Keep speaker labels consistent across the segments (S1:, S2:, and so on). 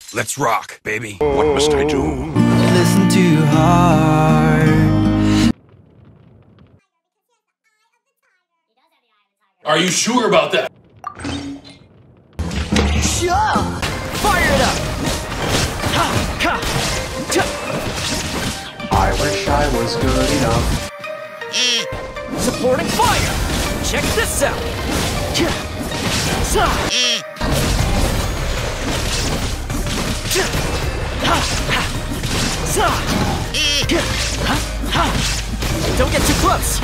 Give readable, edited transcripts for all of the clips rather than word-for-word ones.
S1: Let's rock, baby. What must I do?
S2: Listen to your heart.
S3: Are you sure about that?
S2: Sure! Fire it up! Ha! Ha!
S4: I wish I was good enough.
S2: Supporting fire! Check this out! Don't get too close!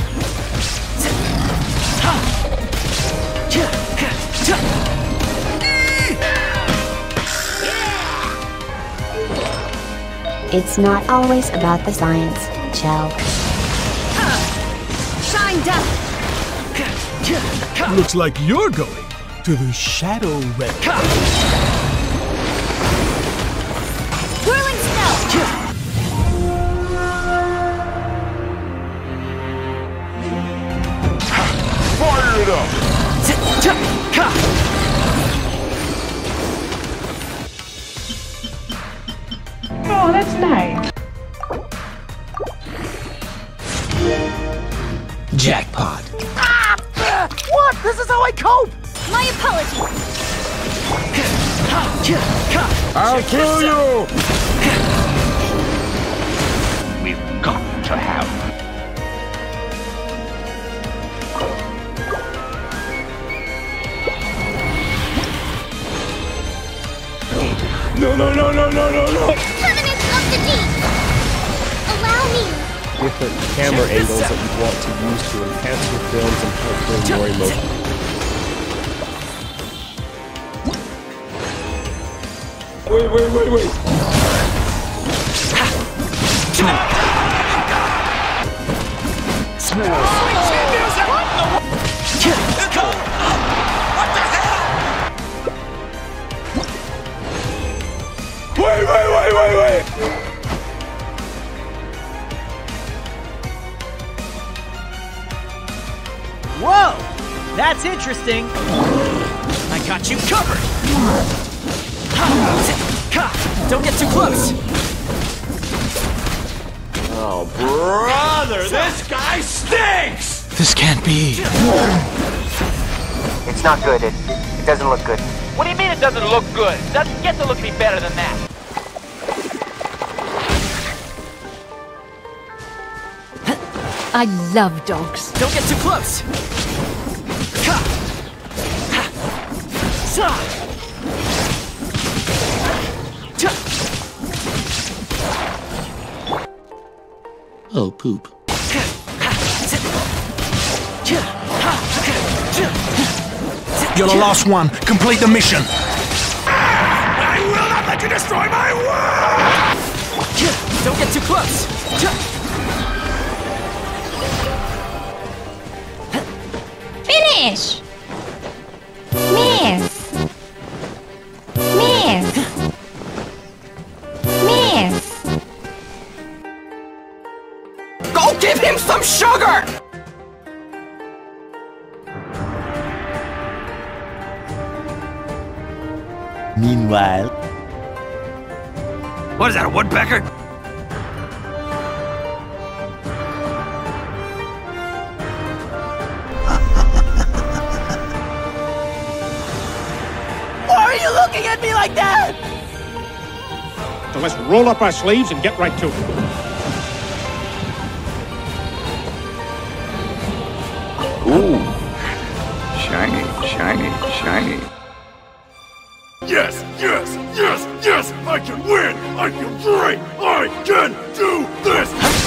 S5: It's not always about the science, Chell.
S6: Shine down!
S7: Looks like you're going to the Shadow Realm.
S6: Whirling snow!
S1: Fire it up!
S8: Oh, that's nice.
S2: Jackpot.
S9: What? This is how I cope!
S6: My apologies!
S1: I'll kill you!
S4: We've got to have.
S1: No!
S6: Covenant of the Deep! Allow me!
S10: Different camera angles that you want to use to enhance your films and help bring more emotion.
S1: Wait. Wait!
S9: Whoa! That's interesting!
S2: I got you covered! Don't get too close!
S3: Oh, brother, this guy stinks!
S2: This can't be.
S9: It's not good. It doesn't look good.
S11: What do you mean it doesn't look good? It doesn't get to look any better than that.
S6: I love dogs.
S2: Don't get too close!
S3: Oh, poop.
S7: You're the last one. Complete the mission.
S1: I will not let you destroy my world!
S2: Don't get too close!
S5: Finish! Miss!
S2: Go give him some sugar!
S10: Meanwhile,
S2: What is that, a woodpecker?
S9: Why are you looking at me like that?
S12: So let's roll up our sleeves and get right to it.
S4: Ooh. Shiny.
S1: Yes! I can win! I feel great! I can do this!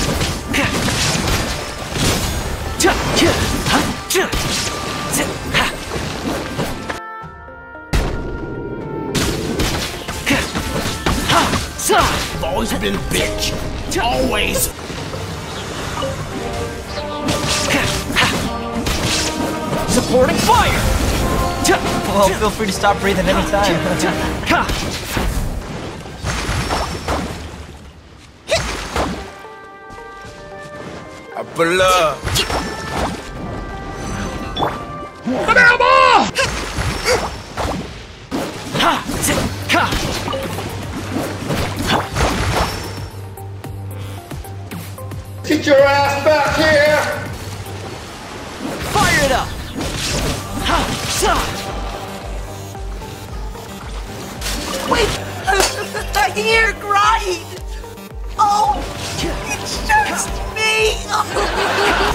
S2: I've always been a bitch. Always. Supporting fire!
S9: Well, feel free to stop breathing anytime.
S1: Blah!
S13: Get your ass back here!
S2: Fire it up!
S14: Wait! Here, grind! Oh! It's just me!